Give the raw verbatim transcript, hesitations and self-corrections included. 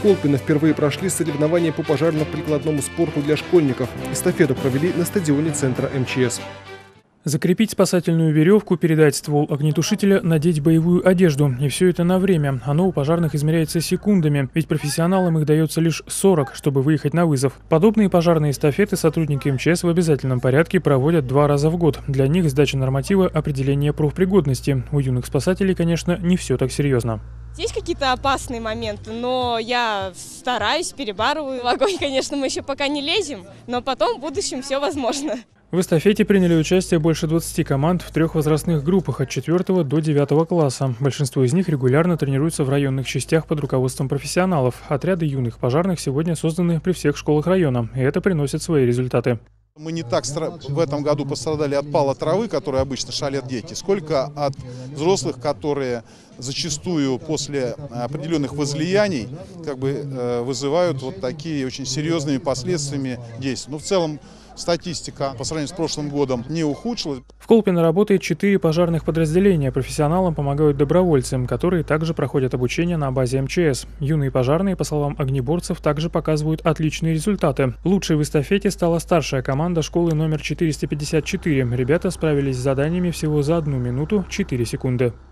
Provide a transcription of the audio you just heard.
Колпино впервые прошли соревнования по пожарно-прикладному спорту для школьников. Эстафету провели на стадионе центра эм че эс. Закрепить спасательную веревку, передать ствол огнетушителя, надеть боевую одежду. И все это на время. Оно у пожарных измеряется секундами, ведь профессионалам их дается лишь сорок, чтобы выехать на вызов. Подобные пожарные эстафеты сотрудники эм че эс в обязательном порядке проводят два раза в год. Для них сдача норматива определения профпригодности. У юных спасателей, конечно, не все так серьезно. Есть какие-то опасные моменты, но я стараюсь, перебарываю. В огонь, конечно, мы еще пока не лезем, но потом в будущем все возможно. В эстафете приняли участие больше двадцати команд в трех возрастных группах от четвёртого до девятого класса. Большинство из них регулярно тренируются в районных частях под руководством профессионалов. Отряды юных пожарных сегодня созданы при всех школах района, и это приносит свои результаты. Мы не так в этом году пострадали от пала травы, которые обычно шалят дети, сколько от взрослых, которые зачастую после определенных возлияний как бы вызывают вот такие очень серьезными последствиями действия. Но в целом статистика по сравнению с прошлым годом не ухудшилась. В Колпино работает четыре пожарных подразделения. Профессионалам помогают добровольцы, которые также проходят обучение на базе эм че эс. Юные пожарные, по словам огнеборцев, также показывают отличные результаты. Лучшей в эстафете стала старшая команда школы номер четыреста пятьдесят четыре. Ребята справились с заданиями всего за одну минуту четыре секунды.